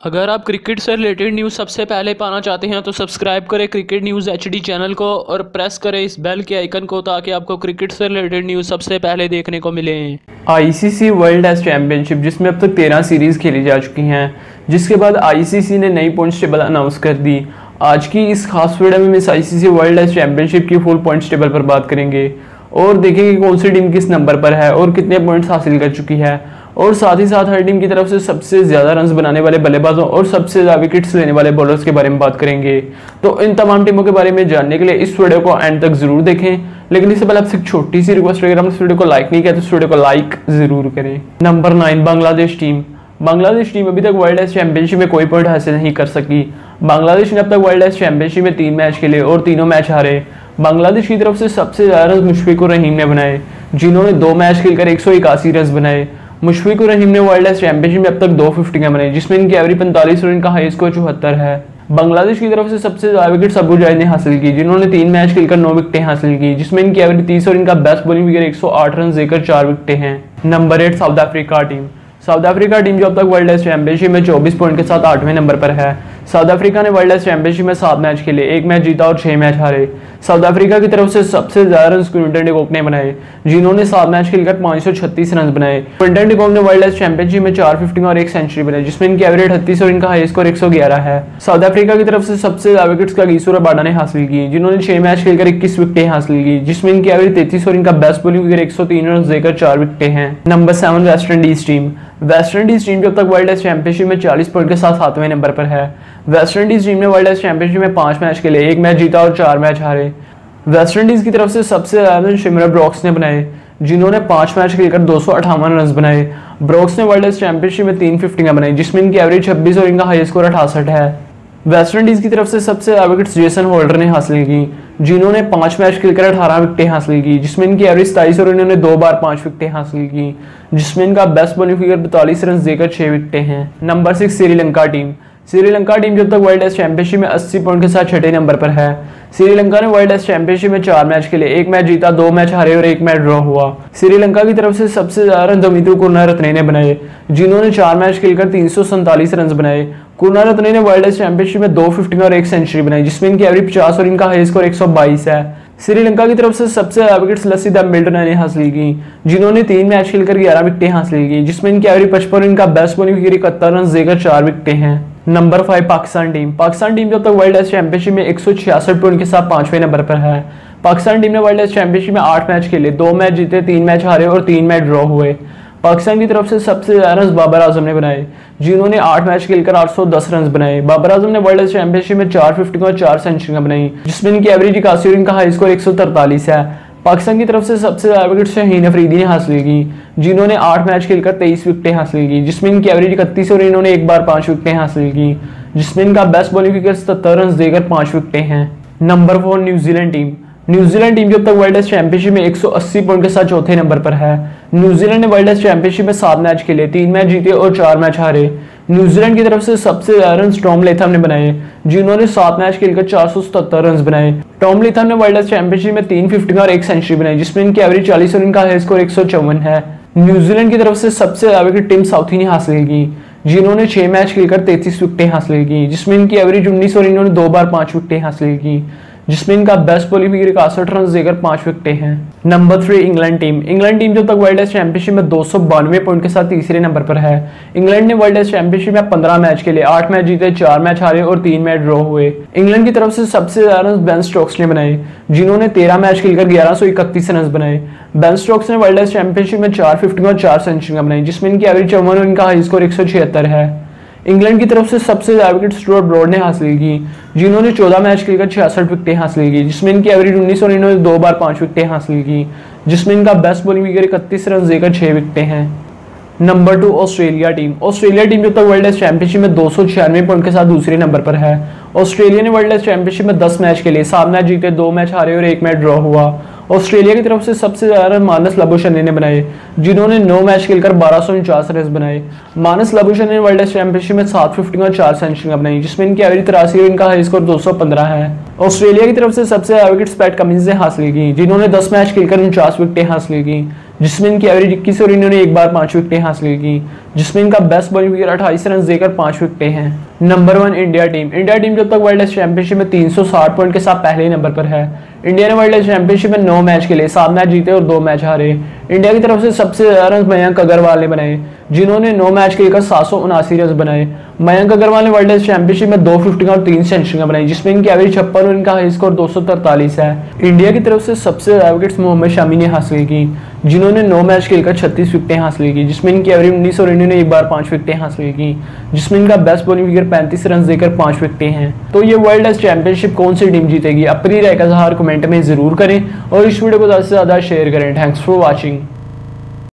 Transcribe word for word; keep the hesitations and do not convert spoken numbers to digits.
अगर आप क्रिकेट से रिलेटेड न्यूज़ सबसे पहले पाना चाहते हैं तो सब्सक्राइब करें क्रिकेट न्यूज़ एचडी चैनल को और प्रेस करें इस बेल के आइकन को ताकि आपको क्रिकेट से रिलेटेड न्यूज़ सबसे पहले देखने को मिले। आईसीसी वर्ल्ड टेस्ट चैंपियनशिप जिसमें अब तक तेरह सीरीज़ खेली जा चुकी हैं, जिसके बाद आईसीसी ने नई पॉइंट्स टेबल अनाउंस कर दी। आज की इस खास वीडियो में इस आईसीसी वर्ल्ड टेस्ट चैंपियनशिप की फुल पॉइंट्स टेबल पर बात करेंगे और देखेंगे कौन सी टीम किस नंबर पर है और कितने पॉइंट्स हासिल कर चुकी है, और साथ ही साथ हर टीम की तरफ से सबसे ज़्यादा रन्स बनाने वाले बल्लेबाजों और सबसे ज़्यादा विकेट्स लेने वाले बॉलर्स के बारे में बात करेंगे। तो इन तमाम टीमों के बारे में जानने के लिए इस वीडियो को एंड तक जरूर देखें। लेकिन इससे पहले आपसे एक छोटी सी रिक्वेस्ट है, अगर हम इस वीडियो को लाइक नहीं किया तो इस वीडियो को लाइक जरूर करें। Number nine, Bangladesh team. Bangladesh team अभी तक वर्ल्ड टेस्ट चैंपियनशिप में कोई पॉइंट हासिल नहीं कर सकी। बांग्लादेश ने अब तक वर्ल्ड टेस्ट चैंपियनशिप में तीन मैच खेले और तीनों मैच हारे। बांग्लादेश की तरफ से सबसे ज़्यादा रन मुशफिकुर रहीम ने बनाए, जिन्होंने दो मैच खेलकर एक सौ इक्यासी रन बनाए। मुशफिकुर रहीम ने वर्ल्ड टेस्ट चैंपियनशिप में अब तक दो फिफ्टियां बनाई, जिसमें इनकी एवरेज पैंतालीस और इनका हाई स्कोर चौहत्तर है। बांग्लादेश की तरफ से सबसे ज्यादा विकेट अबू जाहिद ने हासिल की, जिन्होंने तीन मैच खेलकर नौ विकेटें हासिल की, जिसमें इनकी एवरेज तीस और इनका बेस्ट बॉलिंग विकेट एक सौ आठ रन देकर चार विकेटें हैं। Number eight, South Africa team. South Africa team जो अब तक वर्ल्ड टेस्ट चैंपियनशिप में चौबीस पॉइंट के साथ आठवें नंबर पर है। साउथ अफ्रीका ने वर्ल्ड टेस्ट चैंपियनशिप में सात मैच खेले, एक मैच जीता और छह मैच हारे। साउथ अफ्रीका की तरफ से सबसे ज्यादा रन क्विंटन डी कॉक ने बनाए, जिन्होंने सात मैच खेलकर पाँच सौ छत्तीस रन बनाए। क्विंटन डी कॉक ने वर्ल्ड टेस्ट चैंपियनशिप में चार फिफ्टी और एक सेंचुरी बनाई, जिसमें इनकी एवरेज अड़तीस और इनका हाई स्कोर एक सौ ग्यारह है। साउथ अफ्रीका की तरफ से सबसे ज्यादा विकेट्स का गीसूर बाडा ने हासिल की, जिन्होंने छह मैच खेलकर इक्कीस विकेटें हासिल की, जिसमें इनकी एवरेज तैंतीस और इनका बेस्ट बॉलिंग विकेट एक सौ तीन रन देकर चार विकेटें हैं। Number seven, West Indies team. West Indies team जो अब तक वर्ल्ड टेस्ट चैंपियनशिप में चालीस पॉइंट के साथ सातवें नंबर पर है। वेस्ट इंडीज टीम ने वर्ल्ड टेस्ट चैंपियनशिप में पांच मैच खेले, एक मैच जीता और चार मैच हारे। वेस्ट इंडीज की तरफ से सबसे ज्यादा रन शिमरा ब्रोक्स ने बनाए, जिन्होंने पांच मैच खेलकर दो सौ अट्ठावन रन बनाए। ब्रोक्स ने वर्ल्ड टेस्ट चैंपियनशिप में तीन फिफ्टियां बनाई, जिसमें इनकी एवरेज छब्बीस और इनका हाई स्कोर अठासठ है। वेस्ट इंडीज की तरफ से सबसे ज्यादा विकेट्स जेसन होल्डर ने हासिल की, जिन्होंने पांच मैच खेलकर अठारह विकेटें हासिल की, जिसमें इनकी एवरेज सताईस और इन्होंने दो बार पांच विकेटें हासिल की, जिसमें इनका बेस्ट बॉलिंग फिगर बतालीस रन देकर छह विकेटें हैं। Number six, Sri Lanka team. Sri Lanka team जब तक वर्ल्ड टेस्ट चैंपियनशिप में अस्सी पॉइंट के साथ छठे नंबर पर है। श्रीलंका ने वर्ल्ड टेस्ट चैंपियनशिप में चार मैच खेले, एक मैच जीता, दो मैच हारे और एक मैच ड्रॉ हुआ। श्रीलंका की तरफ से सबसे ज्यादा रन दमित्र करुणारत्ने ने बनाए, जिन्होंने चार मैच खेलकर तीन सौ सैंतालीस रन बनाए। करुणारत्ने ने वर्ल्ड टेस्ट चैंपियनशिप में दो फिफ्टी और एक सेंचुरी बनाई, जिसमें इनकी एवरेज पचास और इनका हाई स्कोर एक सौ बाईस है। श्रीलंका की तरफ से सबसे ज्यादा विकेट्स लसित मिल्टन ने हासिल की, जिन्होंने तीन मैच खेलकर ग्यारह विकेटें हासिल की, जिसमें इनकी एवरेज पचपन और इनका बेस्ट बॉलिंग विकेट इकहत्तर रन देकर चार विकेटें हैं। Number five, Pakistan team. Pakistan team जब तक वर्ल्ड टेस्ट चैंपियनशिप में एक सौ छियासठ पॉइंट के साथ पांचवें नंबर पर है। पाकिस्तान टीम ने वर्ल्ड टेस्ट चैंपियनशिप में आठ मैच खेले, दो मैच जीते, तीन मैच हारे और तीन मैच ड्रॉ हुए। पाकिस्तान की तरफ से सबसे ज्यादा रन बाबर आजम ने बनाए, जिन्होंने आठ मैच खेलकर आठ सौ दस रन बनाए। बाबर आजम ने वर्ल्ड टेस्ट चैंपियनशिप में चार फिफ्टी और चार सेंचुरियां बनाई, जिसमें इनकी एवरेज इक्यासी और इनका हाई स्कोर एक सौ तरतालीस है। पाकिस्तान की तरफ से सबसे ज्यादा विकेट शाहीन अफरीदी ने हासिल की, जिन्होंने आठ मैच खेलकर तेईस विकेटें हासिल की, जिसमें इनकी एवरेज इकतीस और इन्होंने एक बार पांच विकेटें हासिल की, जिसमें इनका बेस्ट बॉलिंग विकेट सत्तर रन देकर पांच विकेटें हैं। Number four, New Zealand team. New Zealand team जब तक वर्ल्ड टेस्ट चैंपियनशिप में एक सौ अस्सी पॉइंट के साथ चौथे नंबर पर है। न्यूजीलैंड ने वर्ल्ड टेस्ट चैंपियनशिप में सात मैच खेले, तीन मैच जीते और चार मैच हारे। न्यूजीलैंड की तरफ से सबसे ज्यादा रन टॉम लेथम ने बनाए, जिन्होंने सात मैच खेलकर चार सौ सतहत्तर रन बनाए। टॉम लेथम ने वर्ल्ड टेस्ट चैंपियनशिप में तीन फिफ्टी और एक सेंचुरी बनाई, जिसमें इनकी एवरेज चालीस और इनका हाई स्कोर एक सौ चौवन है। न्यूजीलैंड की तरफ से सबसे ज्यादा विकेट टिम साउथी ने हासिल की, जिन्होंने छह मैच खेलकर तैंतीस विकेटें हासिल की, जिसमें इनकी एवरेज उन्नीस और इन्होंने दो बार पांच विकेटें हासिल की, जिसमें इनका बेस्ट बॉलिंग विकेट इकसठ रन देकर पांच विकेटें हैं। Number three, England team. England team जब तक वर्ल्ड टेस्ट चैंपियनशिप में दो सौ बानवे पॉइंट के साथ तीसरे नंबर पर है। इंग्लैंड ने वर्ल्ड टेस्ट चैंपियनशिप में पंद्रह मैच खेले, आठ मैच जीते, चार मैच हारे और तीन मैच ड्रॉ हुए। इंग्लैंड की तरफ से सबसे ज्यादा रन बेन स्टोक्स ने बनाए, जिन्होंने तेरह मैच खेलकर ग्यारह सौ इकतीस रन बनाए। बेन स्टोक्स ने वर्ल्ड टेस्ट चैंपियनशिप में चार फिफ्टी और चार सेंचुरियां बनाई, जिसमें इनकी एवरेज चौवन और इनका हाई स्कोर एक सौ छिहत्तर है। इंग्लैंड की तरफ से सबसे ज्यादा विकेट स्टुअर्ट ब्रॉड ने हासिल की, जिन्होंने चौदह मैच खेलकर छियासठ विकेटें हासिल की, जिसमें इनकी एवरेज उन्नीस और इन्होंने दो बार पांच विकेटें हासिल की, जिसमें इनका बेस्ट बॉलिंग विकेट इकतीस रन देकर छह विकेटें हैं। Number two, Australia team. Australia team जब तक वर्ल्ड टेस्ट चैंपियनशिप में दो सौ छियानवे पॉइंट के साथ दूसरे नंबर पर है। ऑस्ट्रेलिया ने वर्ल्ड टेस्ट चैंपियनशिप में दस मैच खेले, सात मैच जीते, दो मैच हारे और एक मैच ड्रॉ हुआ। ऑस्ट्रेलिया की तरफ से सबसे ज्यादा रन मानस लाबुशेने ने बनाए, जिन्होंने नौ मैच खेलकर बारह सौ उनचास रन बनाए। मानस लाबुशेने ने वर्ल्ड टेस्ट चैंपियनशिप में सात फिफ्टी और चार सेंचुरियां बनाई, जिसमें इनकी एवरेज तिरासी और इनका हाई स्कोर दो सौ पंद्रह है। ऑस्ट्रेलिया की तरफ से सबसे ज्यादा विकेट पैट कमिंस ने हासिल की, जिन्होंने दस मैच खेलकर उनचास विकेटें हासिल की, जिसमें इनकी एवरेज इक्कीस और इन्होंने एक बार पांच विकेटें हासिल की, जिसमें इनका बेस्ट बॉलिंग फिगर अट्ठाईस रन देकर पांच विकेटें हैं। Number one India team. India team जब तक वर्ल्ड टेस्ट चैंपियनशिप में तीन सौ साठ पॉइंट के साथ पहले ही नंबर पर है। इंडिया ने वर्ल्ड टेस्ट चैंपियनशिप में नौ मैच खेले, सात मैच जीते और दो मैच हारे। इंडिया की तरफ से सबसे ज्यादा रन मयंक अग्रवाल ने बनाए, जिन्होंने नौ मैच खेलकर सात सौ उनासी रन बनाए। मयंक अग्रवाल ने वर्ल्ड टेस्ट चैंपियनशिप में दो फिफ्टी और तीन सेंचुरियां बनाई, जिसमें इनकी एवरेज छप्पन और इनका हाई स्कोर दो सौ तरतालीस है। इंडिया की तरफ से सबसे ज्यादा विकेट्स मोहम्मद शमी ने हासिल की, जिन्होंने नौ मैच खेलकर छत्तीस विकेटें हासिल की, जिसमें इनकी एवरेज उन्नीस और इन्होंने एक बार पांच विकेटें हासिल की, जिसमें इनका बेस्ट बॉलिंग फिगर पैंतीस रन देकर पांच विकेटें हैं। तो ये वर्ल्ड टेस्ट चैंपियनशिप कौन सी टीम जीतेगी, अपनी राय का इजहार कमेंट में जरूर करें और इस वीडियो को ज़्यादा से ज़्यादा शेयर करें। Thanks for watching.